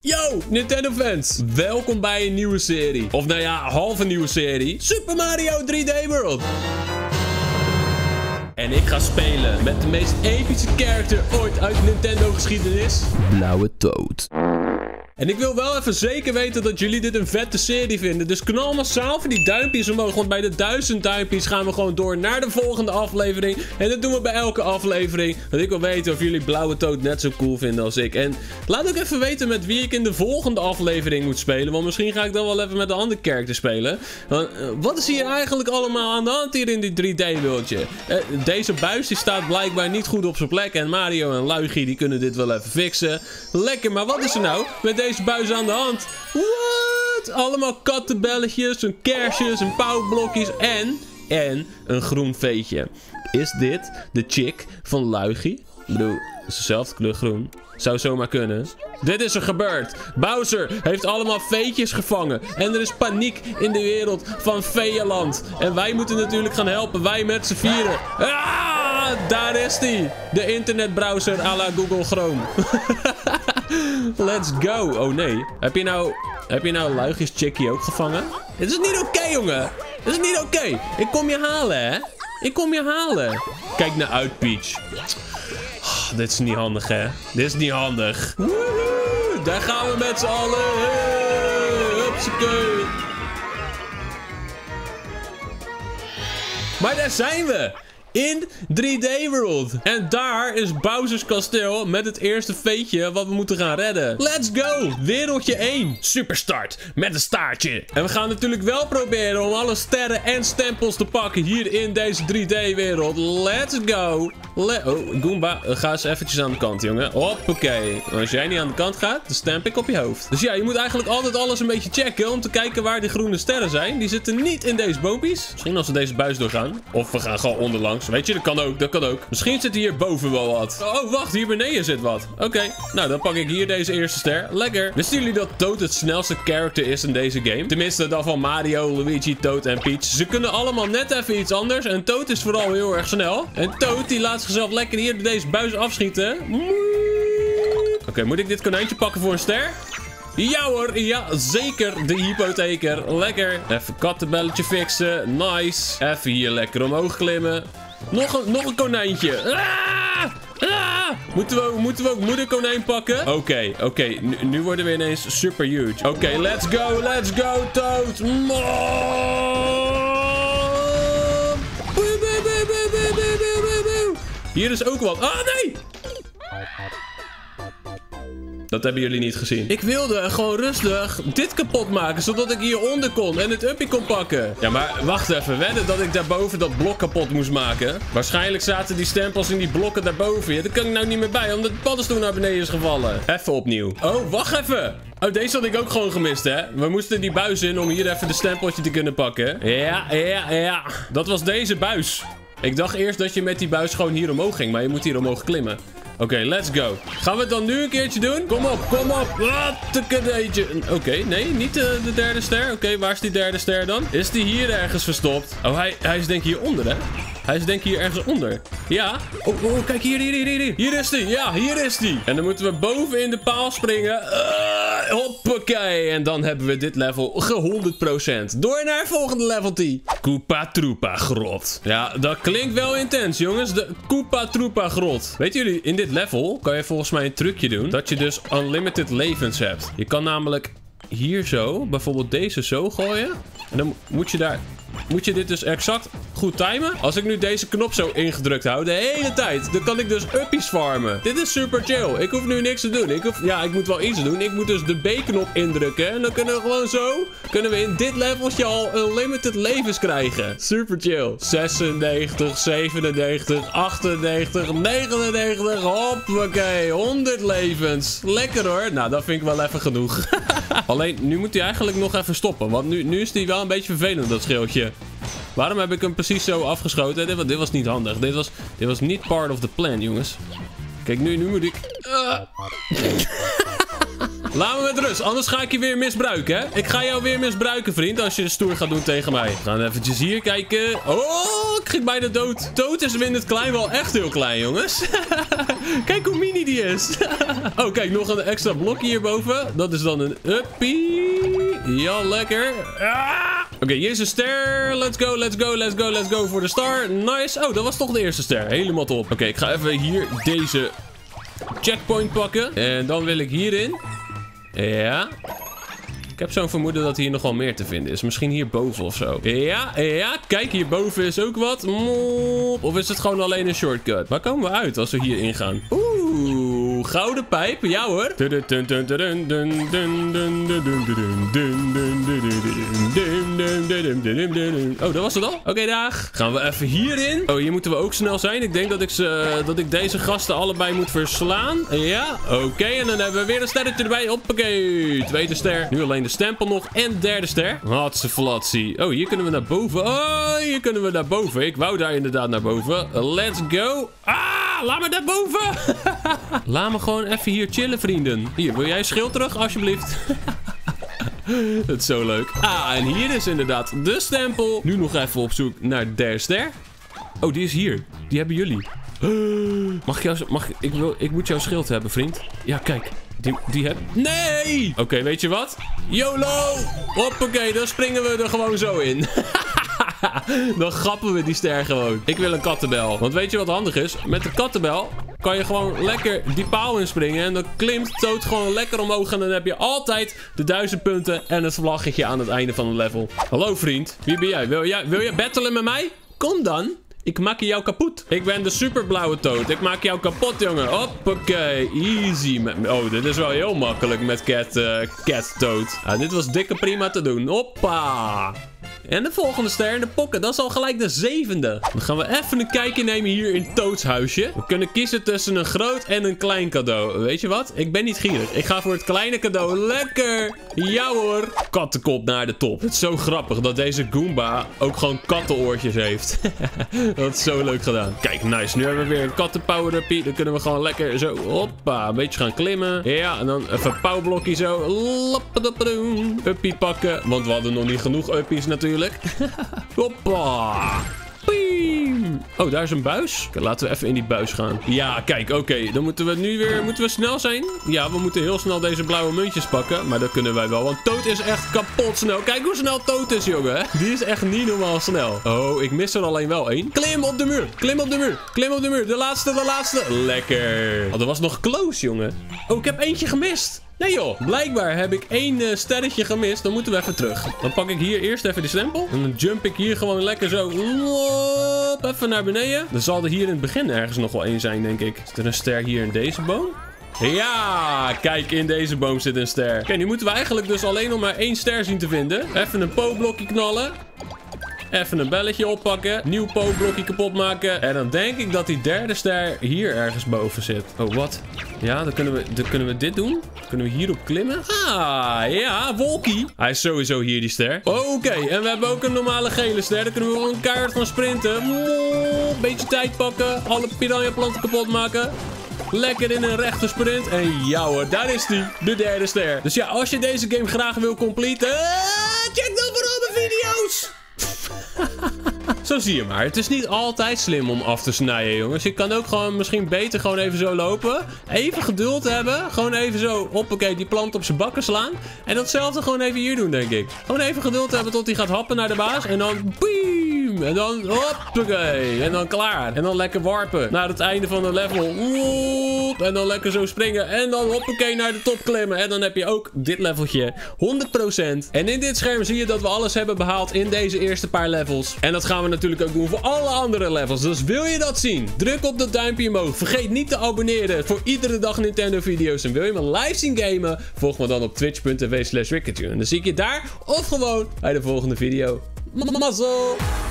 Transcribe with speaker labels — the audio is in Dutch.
Speaker 1: Yo, Nintendo fans! Welkom bij een nieuwe serie. Of nou ja, halve nieuwe serie. Super Mario 3D World. En ik ga spelen met de meest epische character ooit uit Nintendo geschiedenis. Blauwe Toad. En ik wil wel even zeker weten dat jullie dit een vette serie vinden. Dus knal massaal voor die duimpjes omhoog. Want bij de 1000 duimpjes gaan we gewoon door naar de volgende aflevering. En dat doen we bij elke aflevering. Want ik wil weten of jullie Blauwe Toad net zo cool vinden als ik. En laat ook even weten met wie ik in de volgende aflevering moet spelen. Want misschien ga ik dan wel even met een andere character spelen. Want, wat is hier eigenlijk allemaal aan de hand hier in die 3D-wereldje? Deze buis die staat blijkbaar niet goed op zijn plek. En Mario en Luigi die kunnen dit wel even fixen. Lekker, maar wat is er nou met deze buis aan de hand? What? Allemaal kattenbelletjes, een kersjes, een pauwblokjes en een groen veetje. Is dit de chick van Luigi? Ik bedoel, het is dezelfde kleur groen. Zou zomaar kunnen. Dit is er gebeurd. Bowser heeft allemaal veetjes gevangen. En er is paniek in de wereld van Feeënland. En wij moeten natuurlijk gaan helpen. Wij met z'n vieren. Ah, daar is die. De internetbrowser à la Google Chrome. Let's go. Oh nee. Heb je nou Luigi's chickie ook gevangen? Dit is niet oké, jongen. Dit is niet oké. Ik kom je halen, hè. Ik kom je halen. Kijk naar uit, Peach. Oh, dit is niet handig, hè. Dit is niet handig. Woehoe, daar gaan we met z'n allen. Hey, hupsakee. Maar daar zijn we. In 3D World. En daar is Bowser's kasteel met het eerste veetje wat we moeten gaan redden. Let's go. Wereldje 1. Superstart. Met een staartje. En we gaan natuurlijk wel proberen om alle sterren en stempels te pakken hier in deze 3D wereld. Let's go. Oh, Goomba, ga eens eventjes aan de kant, jongen. Hoppakee. Als jij niet aan de kant gaat, dan stamp ik op je hoofd. Dus ja, je moet eigenlijk altijd alles een beetje checken om te kijken waar die groene sterren zijn. Die zitten niet in deze boompjes. Misschien als we deze buis doorgaan. Of we gaan gewoon onderlangs. Weet je, dat kan ook, dat kan ook. Misschien zit hier boven wel wat. Oh, wacht, hier beneden zit wat. Oké, nou dan pak ik hier deze eerste ster. Lekker. Wisten jullie dat Toad het snelste character is in deze game? Tenminste, dan van Mario, Luigi, Toad en Peach. Ze kunnen allemaal net even iets anders. En Toad is vooral heel erg snel. En Toad, die laat zichzelf lekker hier door deze buis afschieten. Oké, moet ik dit konijntje pakken voor een ster? Ja hoor, ja zeker, de hypotheker. Lekker. Even kattenbelletje fixen, nice. Even hier lekker omhoog klimmen. Nog een konijntje. Moeten we ook moederkonijn pakken? Oké. Nu worden we ineens super huge. Oké, let's go, Toad. Hier is ook wat. Ah, nee! Dat hebben jullie niet gezien. Ik wilde gewoon rustig dit kapot maken, zodat ik hieronder kon en het uppie kon pakken. Ja, maar wacht even. Wedden dat ik daarboven dat blok kapot moest maken. Waarschijnlijk zaten die stempels in die blokken daarboven. Ja, daar kan ik nou niet meer bij, omdat de paddenstoel naar beneden is gevallen. Even opnieuw. Oh, wacht even. Oh, deze had ik ook gewoon gemist, hè. We moesten die buis in om hier even de stempeltje te kunnen pakken. Ja. Dat was deze buis. Ik dacht eerst dat je met die buis gewoon hier omhoog ging, maar je moet hier omhoog klimmen. Oké, let's go. Gaan we het dan nu een keertje doen? Kom op. Wat een cadeetje. Oké, nee, niet de derde ster. Oké, waar is die derde ster dan? Is die hier ergens verstopt? Oh, hij is denk ik hieronder, hè? Hij is denk ik hier ergens onder. Ja. Oh, kijk, hier. Hier is die. Ja, hier is die. En dan moeten we boven in de paal springen. Hoppakee. En dan hebben we dit level 100%. Door naar het volgende level 10. Koopa Troopa grot. Ja, dat klinkt wel intens, jongens. De Koopa Troopa grot. Weten jullie, in dit level kan je volgens mij een trucje doen. Dat je dus unlimited levens hebt. Je kan namelijk hier zo, bijvoorbeeld deze zo gooien. En dan moet je dit dus exact goed timen. Als ik nu deze knop zo ingedrukt hou, de hele tijd, dan kan ik dus uppies farmen. Dit is super chill. Ik hoef nu niks te doen. Ik moet wel iets doen. Ik moet dus de B-knop indrukken. En dan kunnen we gewoon zo, in dit leveltje al unlimited levens krijgen. Super chill. 96, 97, 98, 99, hoppakee, 100 levens. Lekker hoor. Nou, dat vind ik wel even genoeg. Alleen, nu moet hij eigenlijk nog even stoppen. Want nu is hij wel een beetje vervelend, dat schildje. Waarom heb ik hem precies zo afgeschoten? Dit was niet handig. Dit was niet part of the plan, jongens. Kijk, nu moet ik... Laat me met rust. Anders ga ik je weer misbruiken, hè? Ik ga jou weer misbruiken, vriend. Als je stoer gaat doen tegen mij. We gaan eventjes hier kijken. Oh, ik ging bijna dood. Toad is in het klein wel echt heel klein, jongens. Kijk hoe mini die is. Oh, kijk, nog een extra blokje hierboven. Dat is dan een uppie. Ja, lekker. Oké, hier is een ster. Let's go, let's go, let's go, let's go voor de star. Nice. Oh, dat was toch de eerste ster. Helemaal top. Oké, ik ga even hier deze checkpoint pakken. En dan wil ik hierin. Ja. Ik heb zo'n vermoeden dat hier nog wel meer te vinden is. Misschien hierboven of zo. Ja. Kijk, hierboven is ook wat. Of is het gewoon alleen een shortcut? Waar komen we uit als we hier ingaan? Oeh, gouden pijp. Ja hoor. Oh, dat was het al? Oké, dag. Gaan we even hierin. Oh, hier moeten we ook snel zijn. Ik denk dat ik deze gasten allebei moet verslaan. Ja, oké. En dan hebben we weer een sterretje erbij. Hoppakee. Tweede ster. Nu alleen de stempel nog. En derde ster. Hatseflatsie. Oh, hier kunnen we naar boven. Oh, hier kunnen we naar boven. Ik wou daar inderdaad naar boven. Let's go. Laat me naar boven. Laat me gewoon even hier chillen, vrienden. Hier, wil jij schild terug, alsjeblieft? Dat is zo leuk. En hier is inderdaad de stempel. Nu nog even op zoek naar de derde ster. Oh, die is hier. Die hebben jullie. Ik moet jouw schild hebben, vriend. Ja, kijk. Die heb... Nee! Oké, weet je wat? YOLO! Hoppakee, dan springen we er gewoon zo in. Dan grappen we die ster gewoon. Ik wil een kattenbel. Want weet je wat handig is? Met de kattenbel kan je gewoon lekker die paal inspringen. En dan klimt Toad gewoon lekker omhoog. En dan heb je altijd de 1000 punten en het vlaggetje aan het einde van het level. Hallo vriend, wie ben jij? Wil jij battelen met mij? Kom dan. Ik maak jou kapot. Ik ben de superblauwe Toad. Ik maak jou kapot, jongen. Hoppakee. Easy. Oh, dit is wel heel makkelijk met Cat Toad. Dit was dikke prima te doen. Hoppa. En de volgende ster in de pocket. Dat is al gelijk de 7e. Dan gaan we even een kijkje nemen hier in Toads huisje. We kunnen kiezen tussen een groot en een klein cadeau. Weet je wat? Ik ben niet gierig. Ik ga voor het kleine cadeau. Lekker. Ja hoor. Kattenkop naar de top. Het is zo grappig dat deze Goomba ook gewoon kattenoortjes heeft. Dat is zo leuk gedaan. Kijk, nice. Nu hebben we weer een kattenpower-uppie. Dan kunnen we gewoon lekker zo, hoppa, een beetje gaan klimmen. Ja, en dan even een pauwblokje zo. Uppie pakken. Want we hadden nog niet genoeg uppies natuurlijk. Hoppa. Piem. Oh, daar is een buis. Oké, laten we even in die buis gaan. Ja, kijk, oké. Dan moeten we nu weer... Moeten we snel zijn? Ja, we moeten heel snel deze blauwe muntjes pakken. Maar dat kunnen wij wel, want Toad is echt kapot snel. Kijk hoe snel Toad is, jongen. Die is echt niet normaal snel. Oh, ik mis er alleen wel één. Klim op de muur. Klim op de muur. Klim op de muur. De laatste. Lekker. Oh, dat was nog close, jongen. Oh, ik heb eentje gemist. Nee joh, blijkbaar heb ik 1 sterretje gemist. Dan moeten we even terug. Dan pak ik hier eerst even de stempel. En dan jump ik hier gewoon lekker zo. Even naar beneden. Dan zal er hier in het begin ergens nog wel 1 zijn, denk ik. Is er een ster hier in deze boom? Ja, kijk, in deze boom zit een ster. Oké, nu moeten we eigenlijk dus alleen nog maar 1 ster zien te vinden. Even een Po-blokje knallen. Even een belletje oppakken. Nieuw Po-blokje kapot maken. En dan denk ik dat die derde ster hier ergens boven zit. Oh, wat? Ja, dan kunnen we dit doen. Kunnen we hierop klimmen? Ja, wolkie. Hij is sowieso hier, die ster. Oké, en we hebben ook een normale gele ster. Daar kunnen we gewoon een kaart van sprinten. Beetje tijd pakken. Alle piranha planten kapot maken. Lekker in een rechte sprint. En ja hoor, daar is die. De derde ster. Dus ja, als je deze game graag wil completen, check dan vooral de video's. Zo zie je maar. Het is niet altijd slim om af te snijden, jongens. Je kan ook gewoon misschien beter gewoon even zo lopen. Even geduld hebben. Gewoon even zo, hoppakee, die plant op zijn bakken slaan. En datzelfde gewoon even hier doen, denk ik. Gewoon even geduld hebben tot hij gaat happen naar de baas. En dan, boem. En dan, hoppakee. En dan klaar. En dan lekker warpen naar het einde van de level. En dan lekker zo springen. En dan, hoppakee, naar de top klimmen. En dan heb je ook dit leveltje 100%. En in dit scherm zie je dat we alles hebben behaald in deze eerste paar levels. En dat gaan we natuurlijk ook doen voor alle andere levels. Dus wil je dat zien? Druk op dat duimpje omhoog. Vergeet niet te abonneren voor iedere dag Nintendo video's. En wil je me live zien gamen? Volg me dan op twitch.tv/Ricketune. En dan zie ik je daar of gewoon bij de volgende video. Mazzel!